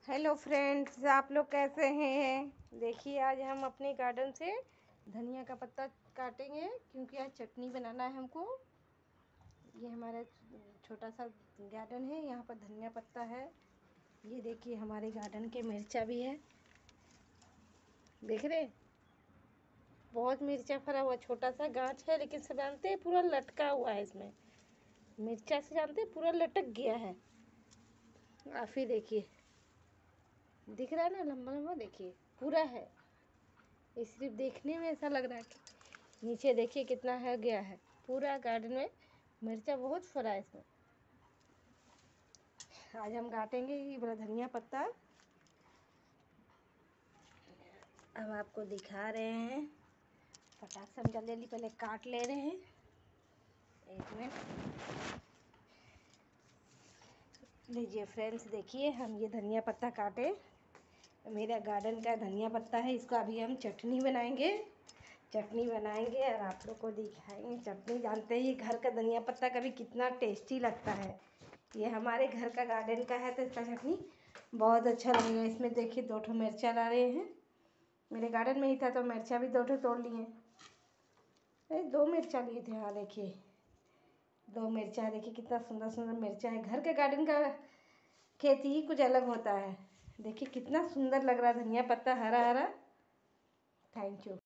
Hello friends, आप लोग कैसे हैं। देखिए, आज हम अपने गार्डन से धनिया का पत्ता काटेंगे क्योंकि आज चटनी बनाना है हमको। ये हमारा छोटा सा गार्डन है, यहाँ पर धनिया पत्ता है। ये देखिए, हमारे गार्डन के मिर्चा भी है, देख रहे। बहुत मिर्चा फरा हुआ, छोटा सा गांठ है, लेकिन सब जानते हैं पूरा लटका हुआ है। इसमें मिर्चा से जानते हैं पूरा लटक गया है। आप ही देखिए, दिख रहा है ना, लंबा लंबा देखिए पूरा है। ये सिर्फ देखने में ऐसा लग रहा है कि नीचे देखिए कितना है गया है। पूरा गार्डन में मिर्चा बहुत फरा है इसमें। आज हम काटेंगे ये बड़ा धनिया पत्ता। हम आपको दिखा रहे हैं, फटाक से हम जल्दी पहले काट ले रहे हैं। एक मिनट, लीजिए फ्रेंड्स, देखिए हम ये धनिया पत्ता काटे। मेरा गार्डन का धनिया पत्ता है, इसको अभी हम चटनी बनाएंगे और आप लोग को दिखाएंगे। चटनी जानते ही घर का धनिया पत्ता का भी कितना टेस्टी लगता है। ये हमारे घर का गार्डन का है तो इसका चटनी बहुत अच्छा लगेगा। इसमें देखिए 2 ठो मिर्चा डाले हैं, मेरे गार्डन में ही था तो मिर्चा भी 2 ठो तोड़ लिए। 2 मिर्चा लिए थे। हाँ देखिए, 2 मिर्चा है। देखिए कितना सुंदर सुंदर मिर्चा है। घर के गार्डन का खेती ही कुछ अलग होता है। देखिए कितना सुंदर लग रहा है धनिया पत्ता, हरा हरा। Thank you.